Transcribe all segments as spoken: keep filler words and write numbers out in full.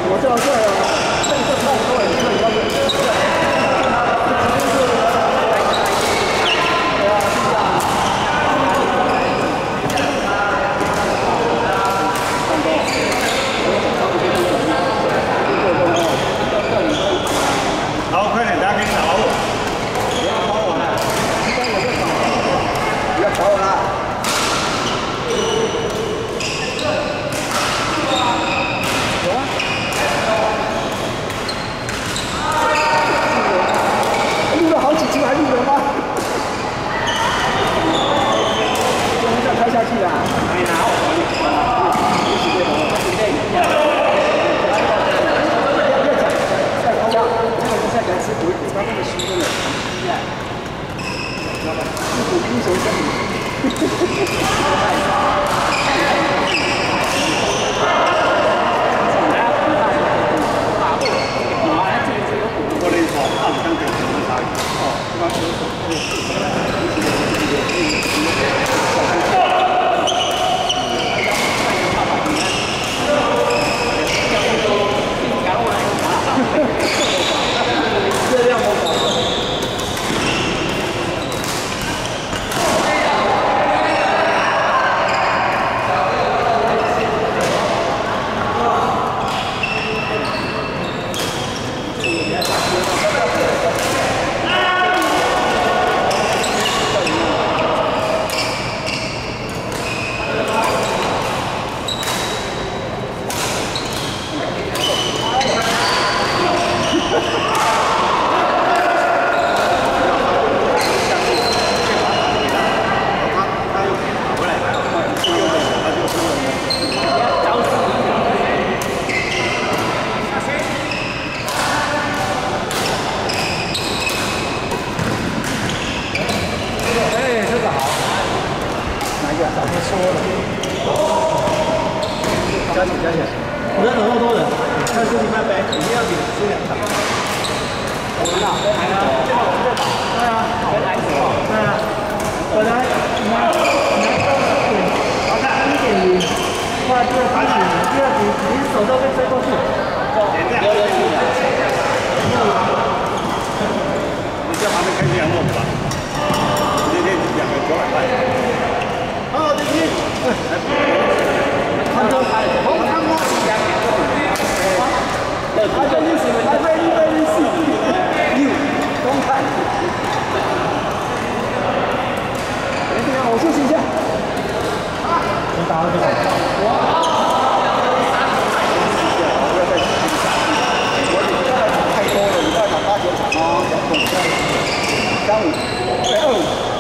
我这样帅啊！这个差不多，这个你要不？ 好，快点，大家可以打我。 不要跑我了，应该我就跑了。不要跑我了。 录了好几集还录了吗？就这样开下去啦。可以拿我。不要讲，再高压，那个再给他吃补一补，他那个虚真的。知道吧？是补英雄生理。我的说，他们跟什么差异？哦，一般就是这样我搞的。加钱加钱，人很多多人，但是你们杯一定要点吃两场。我们哪杯来了？对啊，杯来什么？对啊，本来你拿你拿到点，好看一点零，后来第二盘点，第二局你手都被吹过去，有有去的。你在旁边开这样弄吧，今天两个九百块。好，这边，看到拍，我看到。 台北历史，台北历史，六，东看。哎，等下我休息一下。啊，你打了多少？我。不要再继续打。我你不要再打太多了，你不要打八九场哦，两种三五，三五，对二五。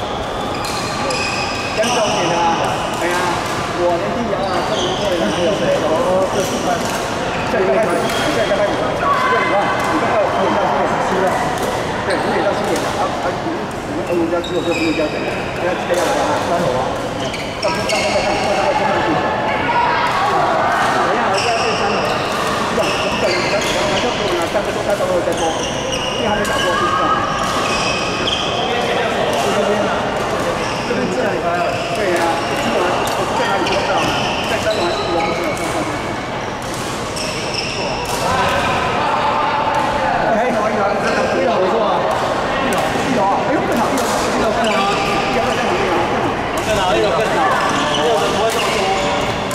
跟重点啊，哎呀，我年纪小啊，这么会，还有谁？哦，这是班。 现在开始，现在开始，十六点半，你看到五点到七点十了，对，五点到七点了，啊啊，你你们欧人家只有这不会交钱，现在这样的话，三楼啊，上上上上上上上上去，怎样？我现在是三楼，是吧？我们等等等，我们就给我们三个多三个多再播，因为还没打过，是这样。这边呢？这边这里来了，对呀，基本上我是在哪里播的？在三楼还是我们这上上去？ 哎，好，一楼，一楼不错啊，一楼，一楼啊，哎呦，更好，一楼，一楼更好，一楼更好，更好，更好，一楼更好，一楼人不会这么多。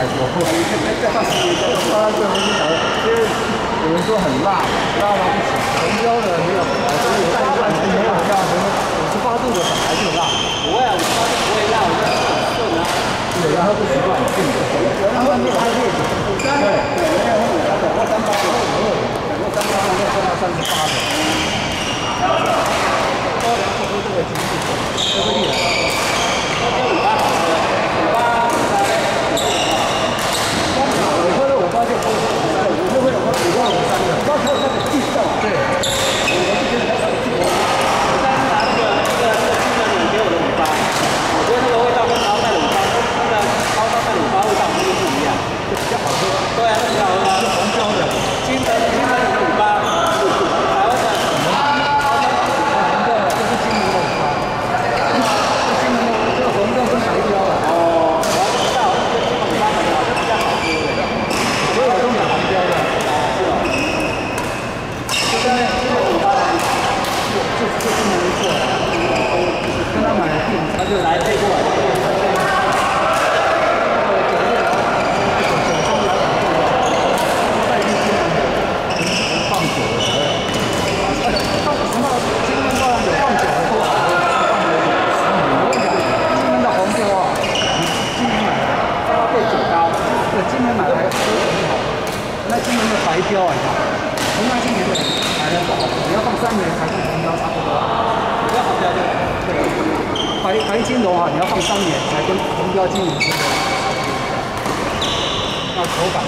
多。你可以再放时间，再放到最后就讲了，因为有人说很辣，辣到不行。红椒的没有，大半没有辣，五十八度的本来就辣。不会啊，五十八度不会辣，我就顺啊。有人他不习惯，自己的手。然后你还可以五三，对，对，没有五三，等过三八，等过三八，没有到三十八的。高粱不喝这个精致，这个厉害。五八好喝，五八五三，我喝了五八就喝五三，我就会有喝五八五三的，五八才有那个劲道。对，我是觉得它有劲道。我上次拿那个那个那个青人冷给我的五八，我觉得那个味道跟超卖的五八，那个超商卖的五八味道不是不一样，就比较好喝。对啊，比较好喝，是红椒的，金城金城的五八，台湾的。就来配过来。放酒的，放什么？金门高粱酒放酒的多。我跟你讲，金门的红酒啊，金门买来，它配酒高，对，金门买来都很好。那金门的白标啊，你看，同样今年的买来不好，你要放三年才跟红标差不多。比较好标就对。白白金龙啊，你要放三年才跟红标金龙差不多。那口感。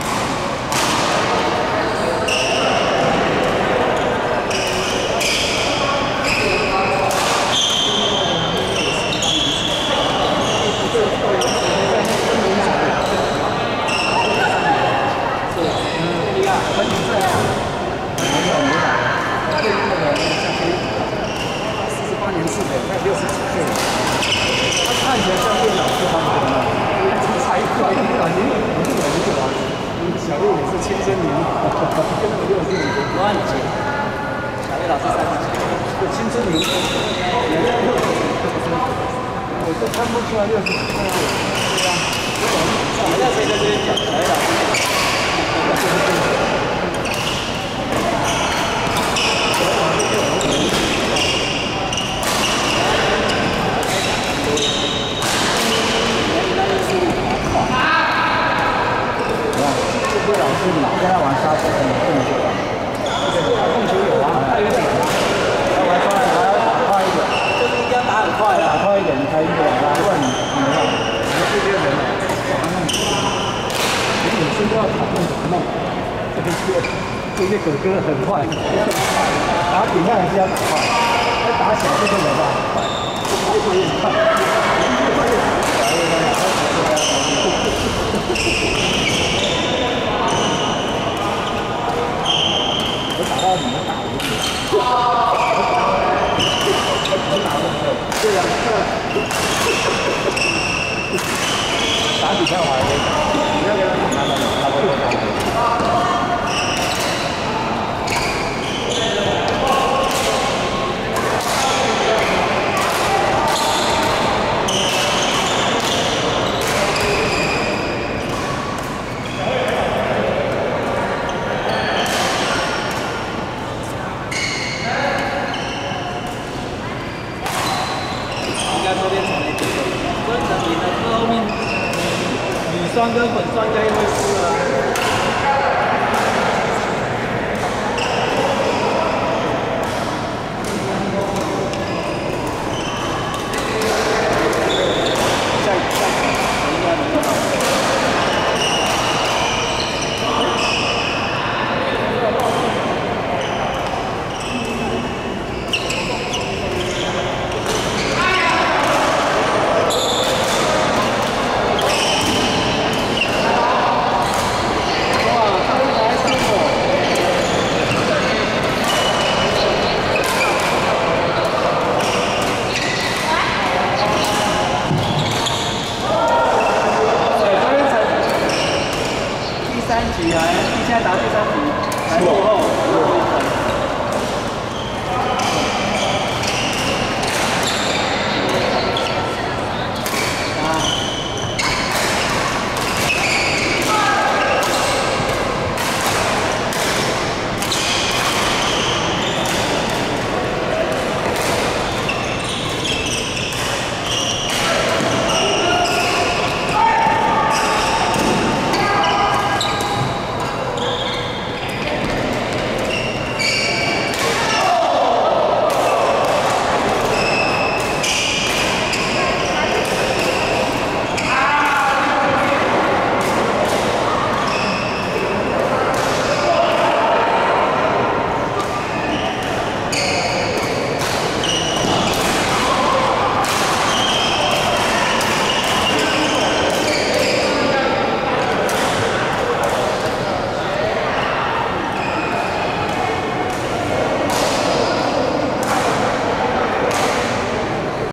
六十几岁了，他看起来像电脑是他们的，才快一点，你你这个人就完了。小六也是亲生年，跟那个六十几岁。多少年？小六老师三十几，就亲生年，也是六十几岁。我都看不出来六十几岁了。对啊，我在谁在这边讲？小六老师。老师，你跟他玩沙子，很动作啊。控球有啊，他有点啊。要玩沙子还要打快一点，就是应该打很快的，打快一点，你才赢得了他。不然你你看，你们这些人啊，怎么弄？你女生都要讨论怎么弄。这些这些哥哥很快，打比赛还是要打快，他打起来就是没办法快，越快越快，越快越快。我打到你们打我就我打的时候，这两个打比赛我还会打，你要给他打打打不多打。酸跟粉酸应该会输了。下一下应该能到。三局啊，你现在打第三局，还落后。